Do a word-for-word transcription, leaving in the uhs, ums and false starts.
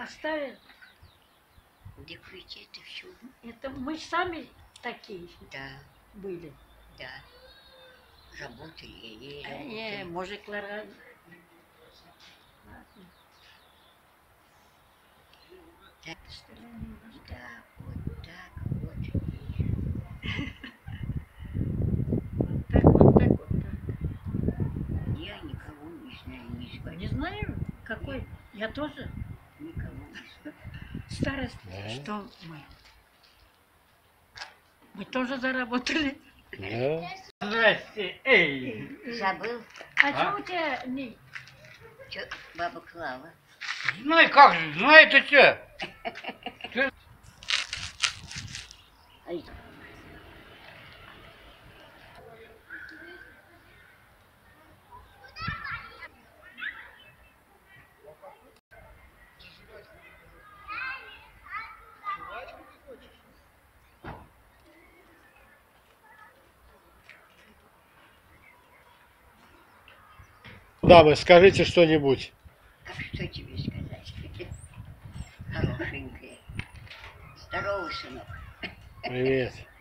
оставят. Дикуете это все. Это мы сами такие Да. были. Да. Работали, и А, работали. не, может, Клара... Так, да, вот так вот. Вот так, вот так, вот так. Я никого не знаю, не звоню. Не знаю, какой... Я тоже Никого не знаю. старость. Да. Что мы? Мы тоже заработали. Да. Здрасте, эй! Забыл? А, А? что у тебя... Не... Чё, баба Клава? Знай как же, знай это что? Ай. Дамы, скажите что-нибудь. А что тебе сказать? Хорошенькая. Здорово, сынок. Привет.